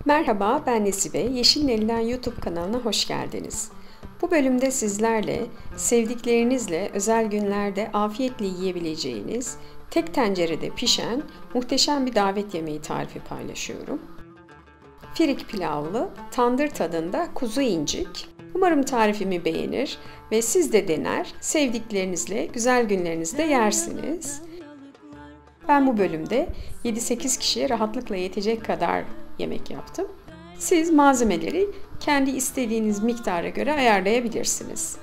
Merhaba, ben Nesibe. Yeşilin Elinden YouTube kanalına hoş geldiniz. Bu bölümde sizlerle sevdiklerinizle özel günlerde afiyetle yiyebileceğiniz, tek tencerede pişen muhteşem bir davet yemeği tarifi paylaşıyorum. Firik pilavlı, tandır tadında kuzu incik. Umarım tarifimi beğenir ve siz de dener, sevdiklerinizle güzel günlerinizde yersiniz. Ben bu bölümde 7-8 kişiye rahatlıkla yetecek kadar yemek yaptım. Siz malzemeleri kendi istediğiniz miktara göre ayarlayabilirsiniz.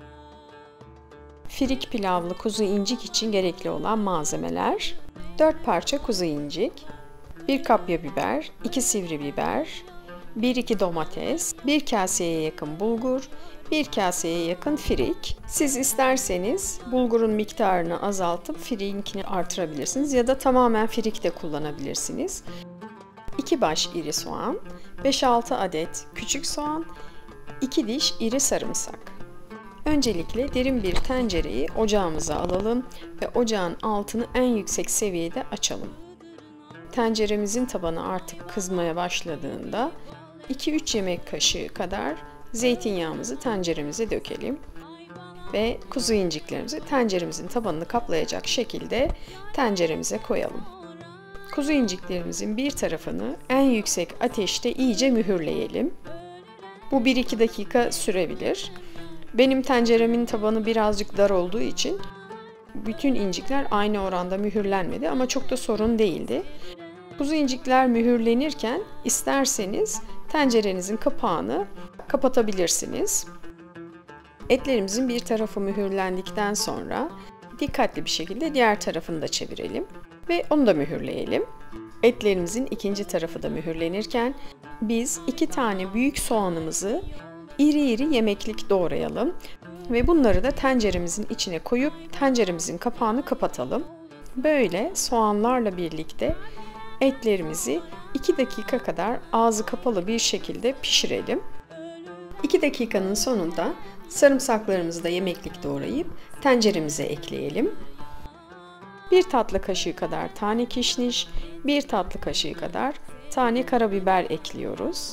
Firik pilavlı kuzu incik için gerekli olan malzemeler: 4 parça kuzu incik, 1 kapya biber, 2 sivri biber, 1-2 domates, 1 kaseye yakın bulgur, 1 kaseye yakın firik. Siz isterseniz bulgurun miktarını azaltıp firinkini artırabilirsiniz ya da tamamen firik de kullanabilirsiniz. 2 baş iri soğan, 5-6 adet küçük soğan, 2 diş iri sarımsak. Öncelikle derin bir tencereyi ocağımıza alalım ve ocağın altını en yüksek seviyede açalım. Tenceremizin tabanı artık kızmaya başladığında 2-3 yemek kaşığı kadar zeytinyağımızı tenceremize dökelim ve kuzu inciklerimizi tenceremizin tabanını kaplayacak şekilde tenceremize koyalım. Kuzu inciklerimizin bir tarafını en yüksek ateşte iyice mühürleyelim. Bu 1-2 dakika sürebilir. Benim tenceremin tabanı birazcık dar olduğu için bütün incikler aynı oranda mühürlenmedi ama çok da sorun değildi. Kuzu incikler mühürlenirken isterseniz tencerenizin kapağını kapatabilirsiniz. Etlerimizin bir tarafı mühürlendikten sonra dikkatli bir şekilde diğer tarafını da çevirelim ve onu da mühürleyelim. Etlerimizin ikinci tarafı da mühürlenirken biz 2 tane büyük soğanımızı iri iri yemeklik doğrayalım ve bunları da tenceremizin içine koyup tenceremizin kapağını kapatalım. Böyle soğanlarla birlikte etlerimizi 2 dakika kadar ağzı kapalı bir şekilde pişirelim. 2 dakikanın sonunda sarımsaklarımızı da yemeklik doğrayıp tenceremize ekleyelim. 1 tatlı kaşığı kadar tane kişniş, 1 tatlı kaşığı kadar tane karabiber ekliyoruz.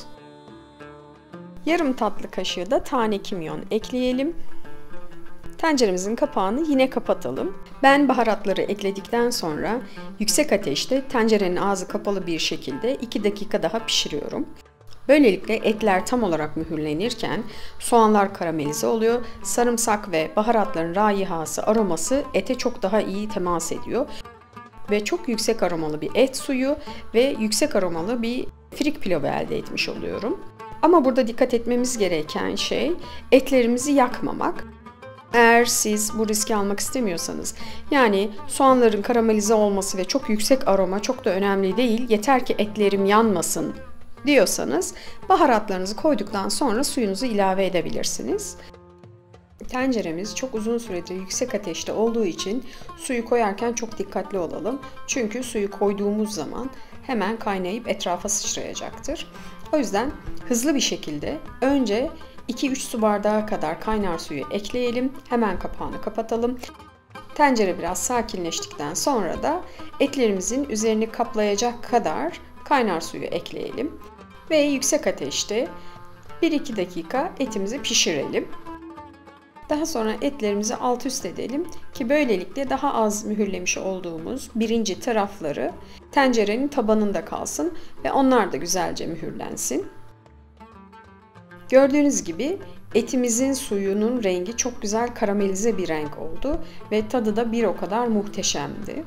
Yarım tatlı kaşığı da tane kimyon ekleyelim. Tenceremizin kapağını yine kapatalım. Ben baharatları ekledikten sonra yüksek ateşte tencerenin ağzı kapalı bir şekilde 2 dakika daha pişiriyorum. Böylelikle etler tam olarak mühürlenirken soğanlar karamelize oluyor. Sarımsak ve baharatların raihası, aroması ete çok daha iyi temas ediyor. Ve çok yüksek aromalı bir et suyu ve yüksek aromalı bir firik pilavı elde etmiş oluyorum. Ama burada dikkat etmemiz gereken şey etlerimizi yakmamak. Eğer siz bu riski almak istemiyorsanız, yani soğanların karamelize olması ve çok yüksek aroma çok da önemli değil, yeter ki etlerim yanmasın diyorsanız baharatlarınızı koyduktan sonra suyunuzu ilave edebilirsiniz. Tenceremiz çok uzun süredir yüksek ateşte olduğu için suyu koyarken çok dikkatli olalım. Çünkü suyu koyduğumuz zaman hemen kaynayıp etrafa sıçrayacaktır. O yüzden hızlı bir şekilde önce 2-3 su bardağı kadar kaynar suyu ekleyelim. Hemen kapağını kapatalım. Tencere biraz sakinleştikten sonra da etlerimizin üzerini kaplayacak kadar kaynar suyu ekleyelim. Ve yüksek ateşte 1-2 dakika etimizi pişirelim. Daha sonra etlerimizi alt üst edelim ki böylelikle daha az mühürlemiş olduğumuz birinci tarafları tencerenin tabanında kalsın ve onlar da güzelce mühürlensin. Gördüğünüz gibi etimizin suyunun rengi çok güzel karamelize bir renk oldu ve tadı da bir o kadar muhteşemdi.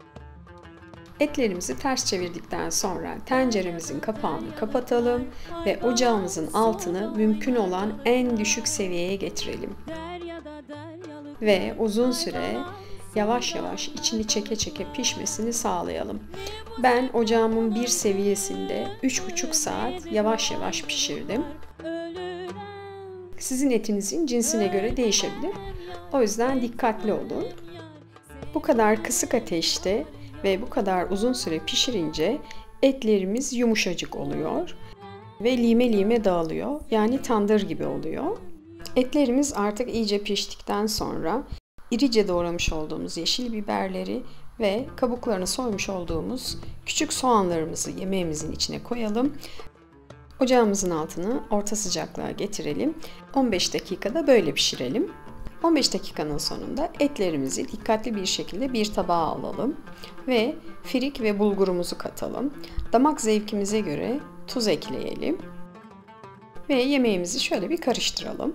Etlerimizi ters çevirdikten sonra tenceremizin kapağını kapatalım ve ocağımızın altını mümkün olan en düşük seviyeye getirelim. Ve uzun süre yavaş yavaş içini çeke çeke pişmesini sağlayalım. Ben ocağımın bir seviyesinde 3,5 saat yavaş yavaş pişirdim. Sizin etinizin cinsine göre değişebilir. O yüzden dikkatli olun. Bu kadar kısık ateşte ve bu kadar uzun süre pişirince etlerimiz yumuşacık oluyor ve lime lime dağılıyor. Yani tandır gibi oluyor. Etlerimiz artık iyice piştikten sonra irice doğramış olduğumuz yeşil biberleri ve kabuklarını soymuş olduğumuz küçük soğanlarımızı yemeğimizin içine koyalım. Ocağımızın altını orta sıcaklığa getirelim. 15 dakikada böyle pişirelim. 15 dakikanın sonunda etlerimizi dikkatli bir şekilde bir tabağa alalım ve firik ve bulgurumuzu katalım. Damak zevkimize göre tuz ekleyelim ve yemeğimizi şöyle bir karıştıralım.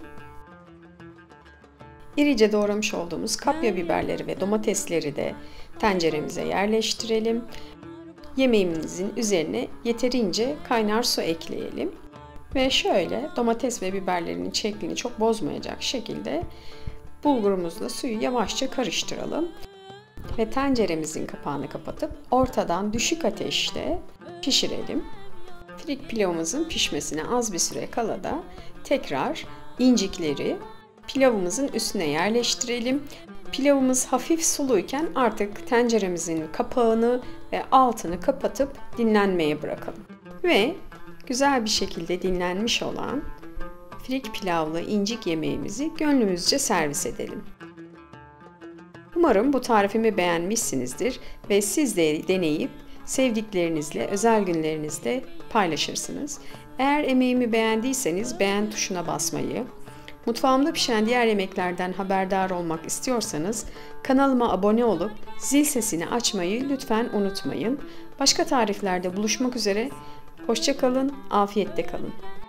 İrice doğramış olduğumuz kapya biberleri ve domatesleri de tenceremize yerleştirelim. Yemeğimizin üzerine yeterince kaynar su ekleyelim ve şöyle domates ve biberlerin şeklini çok bozmayacak şekilde bulgurumuzla suyu yavaşça karıştıralım ve tenceremizin kapağını kapatıp ortadan düşük ateşte pişirelim. Firik pilavımızın pişmesine az bir süre kala da tekrar incikleri pilavımızın üstüne yerleştirelim. Pilavımız hafif suluyken artık tenceremizin kapağını ve altını kapatıp dinlenmeye bırakalım. Ve güzel bir şekilde dinlenmiş olan firik pilavlı incik yemeğimizi gönlümüzce servis edelim. Umarım bu tarifimi beğenmişsinizdir ve siz de deneyip sevdiklerinizle özel günlerinizde paylaşırsınız. Eğer emeğimi beğendiyseniz beğen tuşuna basmayı, mutfağımda pişen diğer yemeklerden haberdar olmak istiyorsanız kanalıma abone olup zil sesini açmayı lütfen unutmayın. Başka tariflerde buluşmak üzere. Hoşça kalın, afiyette kalın.